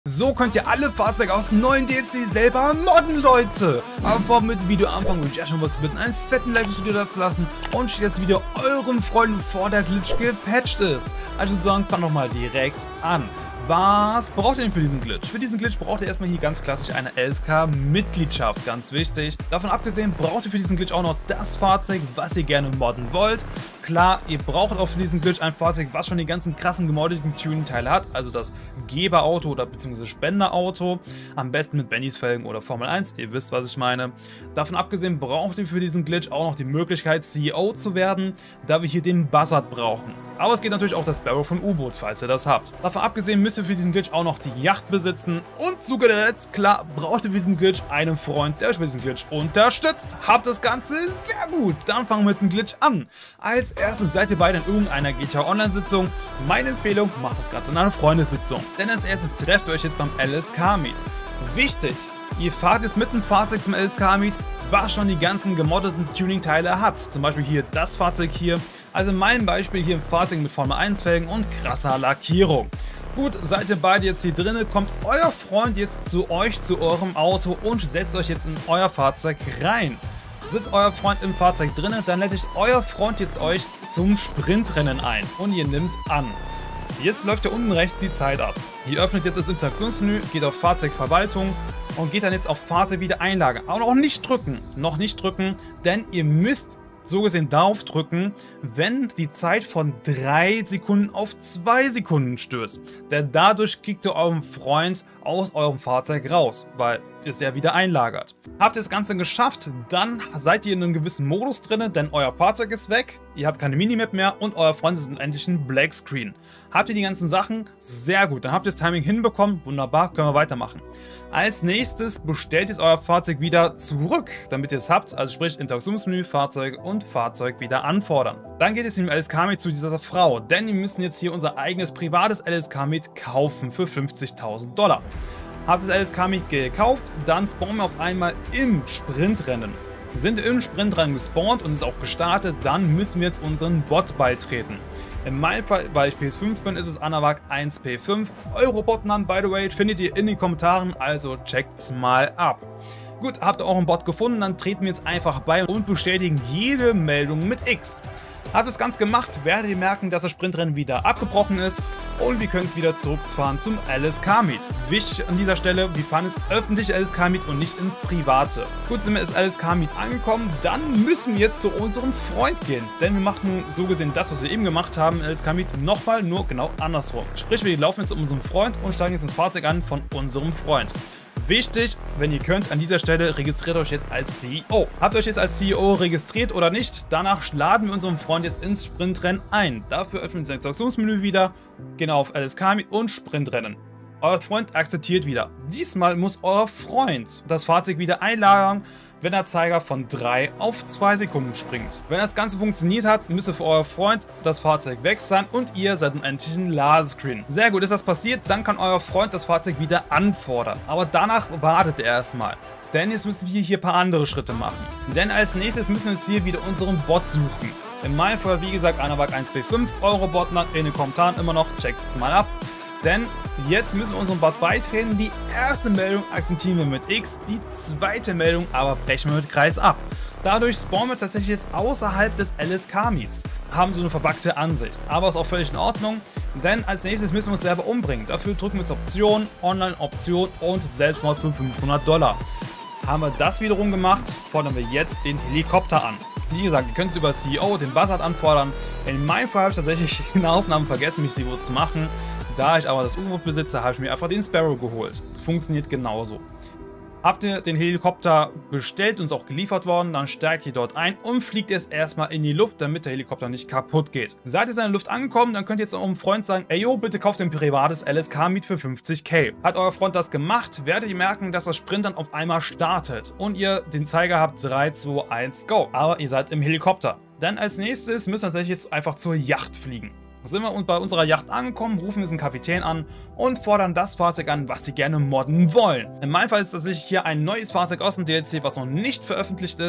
So könnt ihr alle Fahrzeuge aus dem neuen DLC selber modden, Leute! Aber bevor wir mit dem Video anfangen, würde ich erst mal kurz bitten, einen fetten Like-Video da zu lassen und jetzt wieder euren Freunden, bevor der Glitch gepatcht ist. Also sagen, fangen wir nochmal direkt an. Was braucht ihr denn für diesen Glitch? Für diesen Glitch braucht ihr erstmal hier ganz klassisch eine LSK-Mitgliedschaft, ganz wichtig. Davon abgesehen braucht ihr für diesen Glitch auch noch das Fahrzeug, was ihr gerne modden wollt. Klar, ihr braucht auch für diesen Glitch ein Fahrzeug, was schon die ganzen krassen gemoddeten Tuning-Teile hat, also das Geberauto oder beziehungsweise Spenderauto, am besten mit Bennys Felgen oder Formel 1, ihr wisst, was ich meine. Davon abgesehen braucht ihr für diesen Glitch auch noch die Möglichkeit, CEO zu werden, da wir hier den Buzzard brauchen. Aber es geht natürlich auch das Barrow von U-Boot, falls ihr das habt. Davon abgesehen müsst ihr für diesen Glitch auch noch die Yacht besitzen und zu guter Letzt, klar, braucht ihr für diesen Glitch einen Freund, der euch bei diesem Glitch unterstützt. Habt das Ganze sehr gut, dann fangen wir mit dem Glitch an. Als erstes seid ihr beide in irgendeiner GTA Online Sitzung. Meine Empfehlung, macht das Ganze in einer Freundessitzung. Denn als erstes trefft ihr euch jetzt beim LSK Meet. Wichtig, ihr fahrt jetzt mit dem Fahrzeug zum LSK Meet, was schon die ganzen gemoddeten Tuning-Teile hat. Zum Beispiel hier das Fahrzeug hier. Also in meinem Beispiel hier ein Fahrzeug mit Formel 1 Felgen und krasser Lackierung. Gut, seid ihr beide jetzt hier drin, kommt euer Freund jetzt zu euch, zu eurem Auto und setzt euch jetzt in euer Fahrzeug rein. Sitzt euer Freund im Fahrzeug drin, dann lädt euer Freund jetzt euch zum Sprintrennen ein und ihr nimmt an. Jetzt läuft ja unten rechts die Zeit ab. Ihr öffnet jetzt das Interaktionsmenü, geht auf Fahrzeugverwaltung und geht dann jetzt auf Fahrzeug wieder einlagern. Aber noch nicht drücken, denn ihr müsst so gesehen darauf drücken, wenn die Zeit von 3 Sekunden auf 2 Sekunden stößt. Denn dadurch kickt ihr euren Freund aus eurem Fahrzeug raus, weil es ja wieder einlagert. Habt ihr das Ganze geschafft, dann seid ihr in einem gewissen Modus drin, denn euer Fahrzeug ist weg, ihr habt keine Minimap mehr und euer Freund ist endlich ein Black Screen. Habt ihr die ganzen Sachen? Sehr gut, dann habt ihr das Timing hinbekommen, wunderbar, können wir weitermachen. Als nächstes bestellt ihr euer Fahrzeug wieder zurück, damit ihr es habt, also sprich Interaktionsmenü, Fahrzeug und Fahrzeug wieder anfordern. Dann geht es im LSK Meet zu dieser Frau, denn wir müssen jetzt hier unser eigenes privates LSK Meet kaufen für $50.000. Habt das LSK Meet gekauft, dann spawnen wir auf einmal im Sprintrennen. Sind im Sprintrennen gespawnt und ist auch gestartet, dann müssen wir jetzt unseren Bot beitreten. In meinem Fall, weil ich PS5 bin, ist es Anawak 1P5. Eure Botnamen, by the way, findet ihr in den Kommentaren, also checkt's mal ab. Gut, habt ihr auch einen Bot gefunden, dann treten wir jetzt einfach bei und bestätigen jede Meldung mit X. Habt das Ganze gemacht, werdet ihr merken, dass das Sprintrennen wieder abgebrochen ist und wir können es wieder zurückfahren zum LSK Meet. Wichtig an dieser Stelle, wir fahren ins öffentliche LSK Meet und nicht ins private. Gut, sind wir ins LSK Meet angekommen, dann müssen wir jetzt zu unserem Freund gehen. Denn wir machen so gesehen das, was wir eben gemacht haben im LSK Meet, nochmal nur genau andersrum. Sprich, wir laufen jetzt zu unserem Freund und steigen jetzt ins Fahrzeug an von unserem Freund. Wichtig, wenn ihr könnt, an dieser Stelle registriert euch jetzt als CEO. Habt ihr euch jetzt als CEO registriert oder nicht? Danach laden wir unseren Freund jetzt ins Sprintrennen ein. Dafür öffnen wir das Interaktionsmenü wieder, gehen auf LSK Meet und Sprintrennen. Euer Freund akzeptiert wieder. Diesmal muss euer Freund das Fahrzeug wieder einlagern, wenn der Zeiger von 3 auf 2 Sekunden springt. Wenn das Ganze funktioniert hat, müsste für euer Freund das Fahrzeug weg sein und ihr seid im endlichen Ladescreen. Sehr gut, ist das passiert, dann kann euer Freund das Fahrzeug wieder anfordern. Aber danach wartet er erstmal. Denn jetzt müssen wir hier ein paar andere Schritte machen. Denn als nächstes müssen wir jetzt hier wieder unseren Bot suchen. In meinem Fall, wie gesagt, Anawak 1P5, eure Botnamen in den Kommentaren immer noch, checkt es mal ab. Denn jetzt müssen wir unserem Bot beitreten. Die erste Meldung akzeptieren wir mit X, die zweite Meldung aber brechen wir mit Kreis ab. Dadurch spawnen wir tatsächlich jetzt außerhalb des LSK Meets. Haben so eine verbuggte Ansicht, aber ist auch völlig in Ordnung, denn als nächstes müssen wir uns selber umbringen. Dafür drücken wir jetzt Option, Online-Option und Selbstmord für $500. Haben wir das wiederum gemacht, fordern wir jetzt den Helikopter an. Wie gesagt, ihr könnt es über CEO, den Buzzard anfordern. In meinem Fall habe ich tatsächlich in der Aufnahme vergessen, mich CEO zu machen. Da ich aber das U-Boot besitze, habe ich mir einfach den Sparrow geholt. Funktioniert genauso. Habt ihr den Helikopter bestellt und ist auch geliefert worden, dann steigt ihr dort ein und fliegt es erstmal in die Luft, damit der Helikopter nicht kaputt geht. Seid ihr in der Luft angekommen, dann könnt ihr jetzt eurem Freund sagen, ey yo, bitte kauft ein privates LSK Meet für 50.000. Hat euer Freund das gemacht, werdet ihr merken, dass das Sprint dann auf einmal startet und ihr den Zeiger habt 3, 2, 1, go. Aber ihr seid im Helikopter. Dann als nächstes müssen wir tatsächlich jetzt einfach zur Yacht fliegen. Sind wir bei unserer Yacht angekommen, rufen wir den Kapitän an und fordern das Fahrzeug an, was sie gerne modden wollen. In meinem Fall ist das hier ein neues Fahrzeug aus dem DLC, was noch nicht veröffentlicht ist.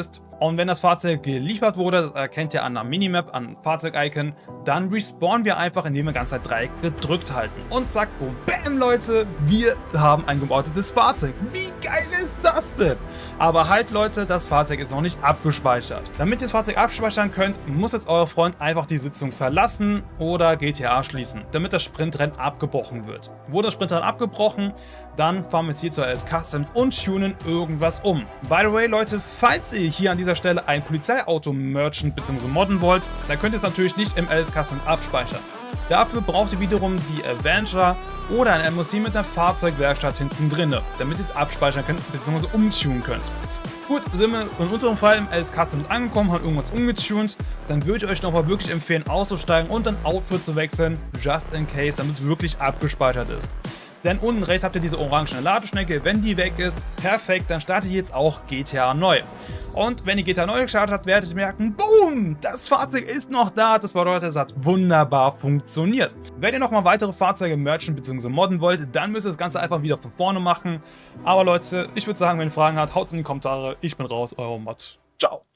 Und wenn das Fahrzeug geliefert wurde, das erkennt ihr an der Minimap, an Fahrzeug-Icon, dann respawnen wir einfach, indem wir die ganze Zeit Dreieck gedrückt halten. Und zack, boom, bam, Leute, wir haben ein gemoddetes Fahrzeug. Wie geil ist das denn? Aber halt, Leute, das Fahrzeug ist noch nicht abgespeichert. Damit ihr das Fahrzeug abspeichern könnt, muss jetzt euer Freund einfach die Sitzung verlassen oder GTA schließen, damit das Sprintrennen abgebrochen wird. Wurde das Sprintrennen abgebrochen, dann fahren wir jetzt hier zur LS Customs und tunen irgendwas um. By the way, Leute, falls ihr hier an dieser Stelle ein Polizeiauto merchant bzw. modden wollt, dann könnt ihr es natürlich nicht im LS Customs abspeichern. Dafür braucht ihr wiederum die Avenger oder ein MOC mit einer Fahrzeugwerkstatt hinten drin, damit ihr es abspeichern könnt bzw. umtunen könnt. Gut, sind wir in unserem Fall im LS Customs angekommen, haben irgendwas umgetunt, dann würde ich euch nochmal wirklich empfehlen auszusteigen und dann Outfit zu wechseln, just in case, damit es wirklich abgespeichert ist. Denn unten rechts habt ihr diese orangene Ladeschnecke, wenn die weg ist, perfekt, dann startet ihr jetzt auch GTA neu. Und wenn ihr GTA neu gestartet habt, werdet ihr merken, boom, das Fahrzeug ist noch da, das bedeutet, es hat wunderbar funktioniert. Wenn ihr nochmal weitere Fahrzeuge merchen bzw. modden wollt, dann müsst ihr das Ganze einfach wieder von vorne machen. Aber Leute, ich würde sagen, wenn ihr Fragen habt, haut es in die Kommentare, ich bin raus, euer Mod. Ciao.